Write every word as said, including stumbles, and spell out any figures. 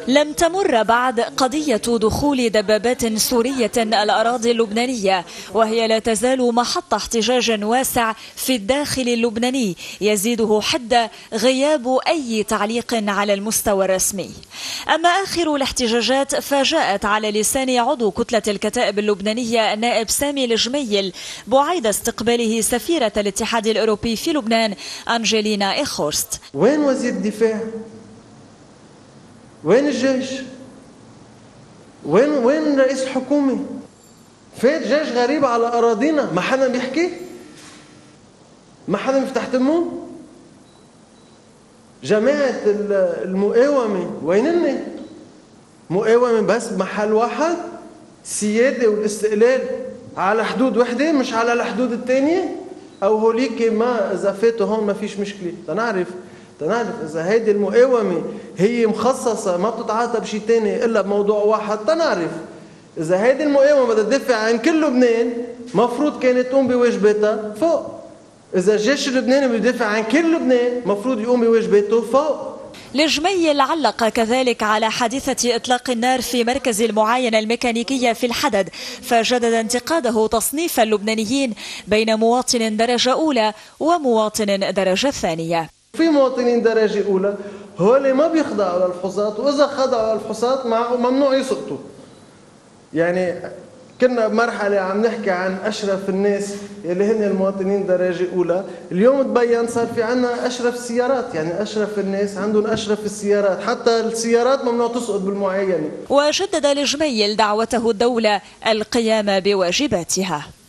لم تمر بعد قضية دخول دبابات سورية الأراضي اللبنانية، وهي لا تزال محط احتجاج واسع في الداخل اللبناني يزيده حد غياب أي تعليق على المستوى الرسمي. أما آخر الاحتجاجات فجاءت على لسان عضو كتلة الكتائب اللبنانية النائب سامي الجميل بعيد استقباله سفيرة الاتحاد الأوروبي في لبنان أنجلينا إيخورست. وين وزير الدفاع؟ وين الجيش؟ وين وين رئيس الحكومة؟ فات جيش غريب على أراضينا، ما حدا بيحكي؟ ما حدا بيفتح تمه؟ جماعة المقاومة وينن؟ مقاومة بس بمحل واحد، السيادة والاستقلال على حدود وحدة مش على الحدود الثانية، أو هوليك ما إذا فاتوا هون ما فيش مشكلة، تنعرف تنعرف إذا هيدي المقاومة هي مخصصة ما بتتعاطى بشيء ثاني إلا بموضوع واحد، تنعرف إذا هيدي المقاومة بدها تدافع عن كل لبنان مفروض كانت تقوم بواجباتها فوق. إذا الجيش اللبناني بيدافع عن كل لبنان مفروض يقوم بواجباته فوق. الجميل علق كذلك على حادثة إطلاق النار في مركز المعاينة الميكانيكية في الحدد، فجدد انتقاده تصنيف اللبنانيين بين مواطن درجة أولى ومواطن درجة ثانية. في مواطنين درجة أولى هول ما بيخضعوا للفحوصات، وإذا خضعوا للفحوصات ممنوع يسقطوا. يعني كنا بمرحلة عم نحكي عن أشرف الناس اللي هن المواطنين درجة أولى، اليوم تبين صار في عنا أشرف السيارات، يعني أشرف الناس عندهم أشرف السيارات، حتى السيارات ممنوع تسقط بالمعاينة. وجدد الجميل دعوته الدولة القيام بواجباتها.